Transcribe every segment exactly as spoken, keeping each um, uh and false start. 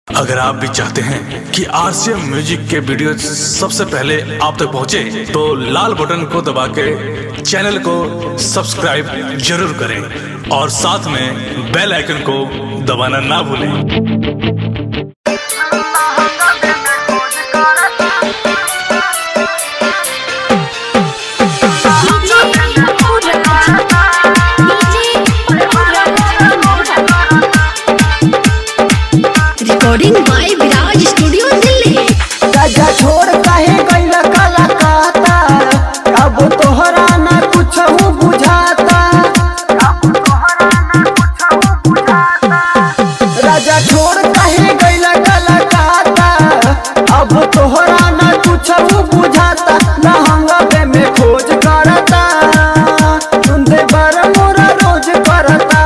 अगर आप भी चाहते हैं कि आरसीएम म्यूजिक के वीडियो सबसे पहले आप तक पहुंचे, तो लाल बटन को दबा के चैनल को सब्सक्राइब जरूर करें और साथ में बेल आइकन को दबाना ना भूलें। Recording by Viraj studio Delhi. राजा छोड़ काहे गइला कलकत्ता, अब तोहरा ना कुछ बुझाता। राजा छोड़ काहे गइला कलकत्ता, अब तोहरा ना कुछ बुझाता। लहंगा में खोज करता, सुनते बार मोरा रोज करता।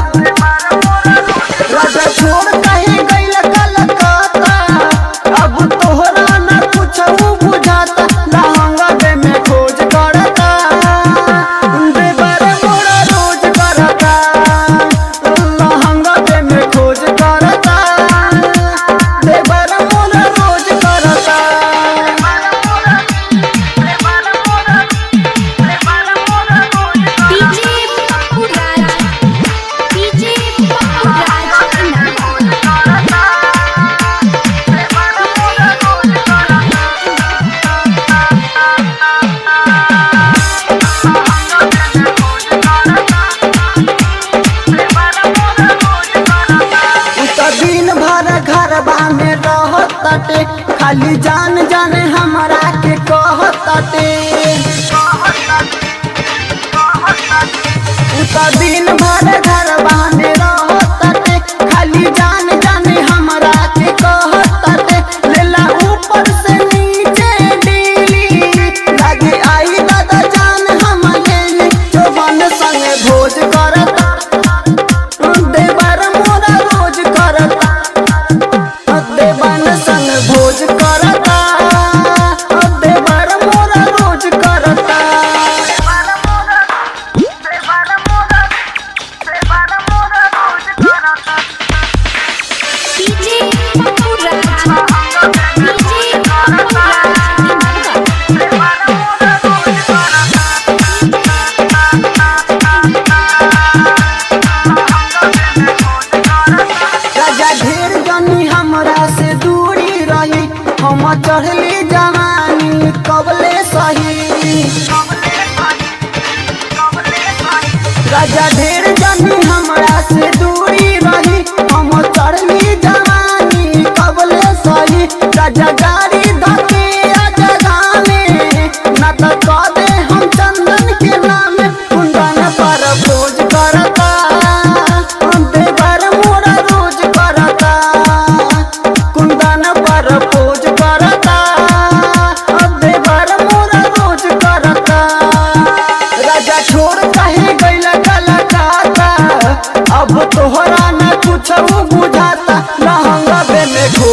राजा छोड़ काहे गइला कलकत्ता, अब तोहरा ना कुछ बुझाता। लहंगा में खोज करता, सुनते बार मोरा रोज करता। लहंगा में खोज करता, देवर मोरा रोज करता। डीजे पप्पू राज, डीजे पप्पू राज दिन भर घरबा में रहताटे, खाली जान जाने हमरा के कहताटे। उता दिन भर घरबा में रहताटे, खाली जान जाने हमरा के कहताटे। लेला ऊपर से नीचे डीली, लागे आई दादा जान हम लेली। जवान संग भोज करता, देवर मोरा रोज करता। देवन संग भोज करता, देवर मोरा रोज करता। डीजे पप्पू राज, डीजे पप्पू राजा ढेर जनी हमरा से दूरी रही, हम चढ़ली जवानी कबले सही। राजा ढेर जनी हमरा से दूरी रही, हम चढ़ली जवानी कबले सही। राजा गाड़ी धके जगाने, ना तो कह दे हम चंदन के नाम। कुंदन पर खोज करता, देवर मोरा रोज करता। कुंदन पर खोज करता, देवर मोरा रोज करता। राजा छोड़ काहे गइला कलकत्ता, अब तोहरा ना कुछ बुझाता। लहंगा में